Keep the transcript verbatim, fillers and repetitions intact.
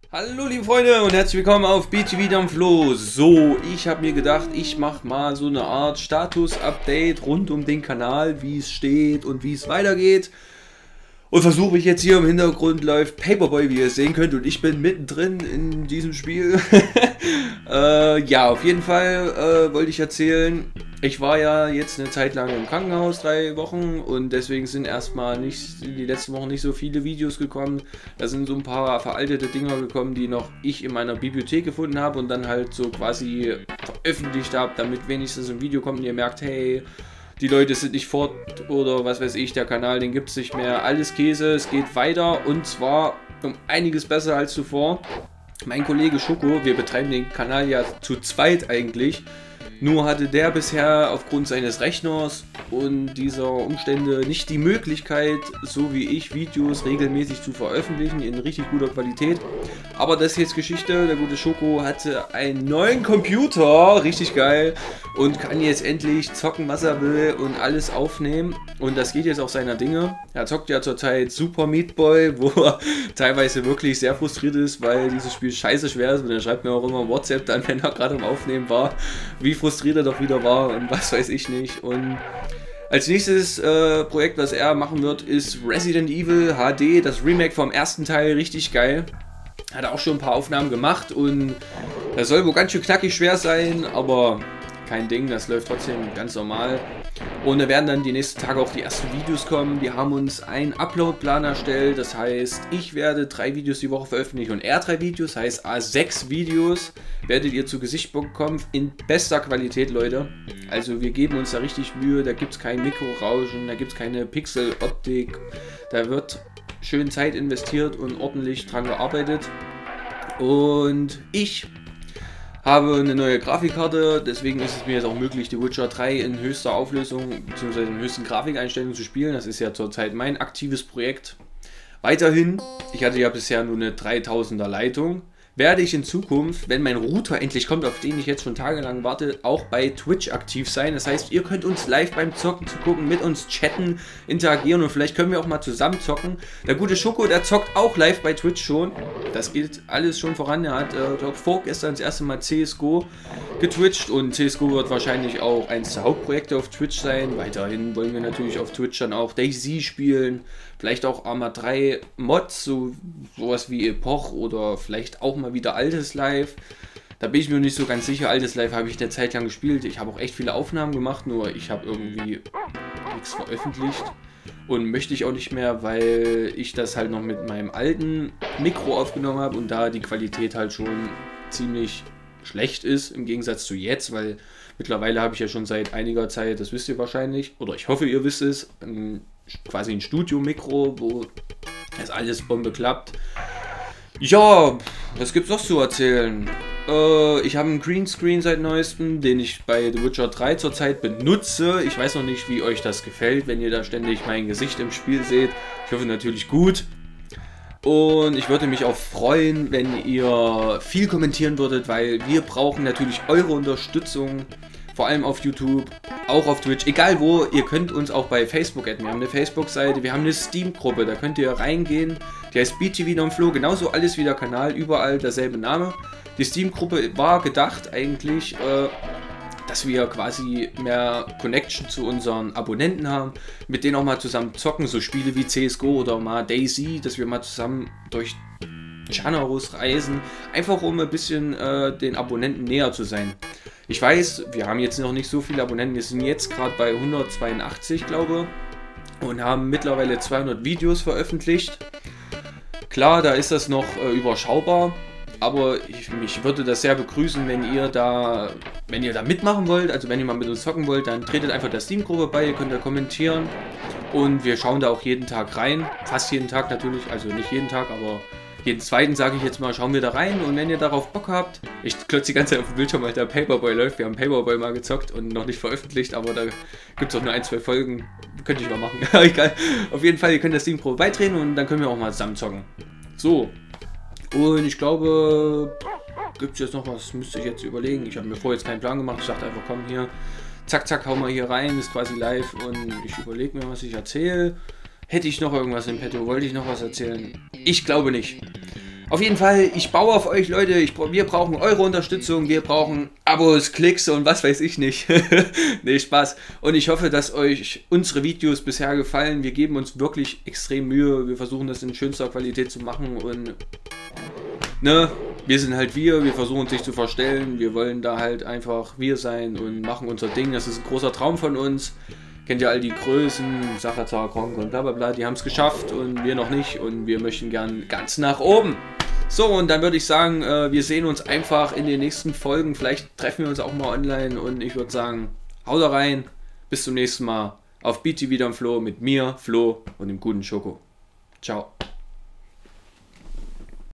Hallo liebe Freunde und herzlich willkommen auf B T V Dampflo. So, ich habe mir gedacht, ich mache mal so eine Art Status-Update rund um den Kanal, wie es steht und wie es weitergeht. Und versuche mich jetzt hier im Hintergrund läuft Paperboy, wie ihr es sehen könnt, und ich bin mittendrin in diesem Spiel. äh, ja, auf jeden Fall äh, wollte ich erzählen, ich war ja jetzt eine Zeit lang im Krankenhaus, drei Wochen, und deswegen sind erstmal nicht die letzten Wochen nicht so viele Videos gekommen. Da sind so ein paar veraltete Dinger gekommen, die noch ich in meiner Bibliothek gefunden habe und dann halt so quasi veröffentlicht habe, damit wenigstens ein Video kommt und ihr merkt, hey, die Leute sind nicht fort oder was weiß ich, der Kanal, den gibt es nicht mehr. Alles Käse, es geht weiter und zwar um einiges besser als zuvor. Mein Kollege Schoko, wir betreiben den Kanal ja zu zweit eigentlich. Nur hatte der bisher aufgrund seines Rechners und dieser Umstände nicht die Möglichkeit, so wie ich, Videos regelmäßig zu veröffentlichen in richtig guter Qualität. Aber das ist jetzt Geschichte. Der gute Schoko hatte einen neuen Computer, richtig geil, und kann jetzt endlich zocken, was er will und alles aufnehmen. Und das geht jetzt auch seiner Dinge. Er zockt ja zurzeit Super Meat Boy, wo er teilweise wirklich sehr frustriert ist, weil dieses Spiel scheiße schwer ist. Und er schreibt mir auch immer WhatsApp dann, wenn er gerade am Aufnehmen war, wie frustriert er doch wieder war und was weiß ich nicht. Und als nächstes äh, Projekt, was er machen wird, ist Resident Evil H D, das Remake vom ersten Teil, richtig geil. Hat er auch schon ein paar Aufnahmen gemacht und das soll wohl ganz schön knackig schwer sein, aber kein Ding, das läuft trotzdem ganz normal. Und da werden dann die nächsten Tage auch die ersten Videos kommen. Wir haben uns einen Upload-Plan erstellt, das heißt, ich werde drei Videos die Woche veröffentlichen und er drei Videos, das heißt A sechs Videos werdet ihr zu Gesicht bekommen, in bester Qualität, Leute. Also wir geben uns da richtig Mühe, da gibt es kein Mikrorauschen, da gibt es keine Pixel-Optik, da wird schön Zeit investiert und ordentlich dran gearbeitet. Und ich habe eine neue Grafikkarte, deswegen ist es mir jetzt auch möglich, The Witcher drei in höchster Auflösung bzw. in höchsten Grafikeinstellungen zu spielen. Das ist ja zurzeit mein aktives Projekt. Weiterhin, ich hatte ja bisher nur eine dreitausender Leitung, werde ich in Zukunft, wenn mein Router endlich kommt, auf den ich jetzt schon tagelang warte, auch bei Twitch aktiv sein. Das heißt, ihr könnt uns live beim Zocken zugucken, mit uns chatten, interagieren und vielleicht können wir auch mal zusammen zocken. Der gute Schoko, der zockt auch live bei Twitch schon. Das geht alles schon voran. Er hat, äh, glaube vorgestern das erste Mal C S G O getwitcht und C S G O wird wahrscheinlich auch eins der Hauptprojekte auf Twitch sein. Weiterhin wollen wir natürlich auf Twitch dann auch DayZ spielen, vielleicht auch Arma drei Mods, so sowas wie Epoch oder vielleicht auch mal wieder altes Live. Da bin ich mir nicht so ganz sicher. Altes Live habe ich eine Zeit lang gespielt. Ich habe auch echt viele Aufnahmen gemacht, nur ich habe irgendwie nichts veröffentlicht. Und möchte ich auch nicht mehr, weil ich das halt noch mit meinem alten Mikro aufgenommen habe und da die Qualität halt schon ziemlich schlecht ist im Gegensatz zu jetzt, weil mittlerweile habe ich ja schon seit einiger Zeit, das wisst ihr wahrscheinlich, oder ich hoffe ihr wisst es, ein, quasi ein Studio-Mikro, wo das alles Bombe klappt. Ja, was gibt's noch zu erzählen? Äh, ich habe einen Greenscreen seit neuestem, den ich bei The Witcher drei zurzeit benutze. Ich weiß noch nicht, wie euch das gefällt, wenn ihr da ständig mein Gesicht im Spiel seht. Ich hoffe natürlich gut. Und ich würde mich auch freuen, wenn ihr viel kommentieren würdet, weil wir brauchen natürlich eure Unterstützung. Vor allem auf YouTube, auch auf Twitch, egal wo, ihr könnt uns auch bei Facebook adden. Wir haben eine Facebook-Seite, wir haben eine Steam-Gruppe, da könnt ihr reingehen. Die heißt B T V Dampflo, genauso alles wie der Kanal, überall derselbe Name. Die Steam-Gruppe war gedacht eigentlich, äh, dass wir quasi mehr Connection zu unseren Abonnenten haben, mit denen auch mal zusammen zocken, so Spiele wie C S G O oder mal DayZ, dass wir mal zusammen durch Chanaros reisen, einfach um ein bisschen äh, den Abonnenten näher zu sein. Ich weiß, wir haben jetzt noch nicht so viele Abonnenten, wir sind jetzt gerade bei hundertzweiundachtzig, glaube ich, und haben mittlerweile zweihundert Videos veröffentlicht. Klar, da ist das noch äh, überschaubar, aber ich, ich würde das sehr begrüßen, wenn ihr da, wenn ihr da mitmachen wollt, also wenn ihr mal mit uns zocken wollt, dann tretet einfach der Steam-Gruppe bei, ihr könnt da kommentieren und wir schauen da auch jeden Tag rein, fast jeden Tag natürlich, also nicht jeden Tag, aber jeden zweiten, sage ich jetzt mal, schauen wir da rein und wenn ihr darauf Bock habt, ich klotze die ganze Zeit auf dem Bildschirm, weil der Paperboy läuft, wir haben Paperboy mal gezockt und noch nicht veröffentlicht, aber da gibt es auch nur ein, zwei Folgen, könnte ich mal machen, egal, auf jeden Fall, ihr könnt das Steam Pro beitreten und dann können wir auch mal zusammen zocken. So, und ich glaube, gibt es jetzt noch was, müsste ich jetzt überlegen, ich habe mir vorher jetzt keinen Plan gemacht, ich dachte einfach, komm hier, zack, zack, hau mal hier rein, ist quasi live und ich überlege mir, was ich erzähle. Hätte ich noch irgendwas im Petto? Wollte ich noch was erzählen? Ich glaube nicht. Auf jeden Fall, ich baue auf euch, Leute. Ich, wir brauchen eure Unterstützung. Wir brauchen Abos, Klicks und was weiß ich nicht. Nee, Spaß. Und ich hoffe, dass euch unsere Videos bisher gefallen. Wir geben uns wirklich extrem Mühe. Wir versuchen das in schönster Qualität zu machen. Und ne, wir sind halt wir. Wir versuchen sich zu verstellen. Wir wollen da halt einfach wir sein und machen unser Ding. Das ist ein großer Traum von uns. Kennt ihr all die Größen, Sachatar, Kronk und bla bla bla, die haben es geschafft und wir noch nicht und wir möchten gern ganz nach oben. So, und dann würde ich sagen, äh, wir sehen uns einfach in den nächsten Folgen. Vielleicht treffen wir uns auch mal online und ich würde sagen, haut da rein, bis zum nächsten Mal auf B T V wieder im Flo mit mir, Flo und dem guten Schoko. Ciao.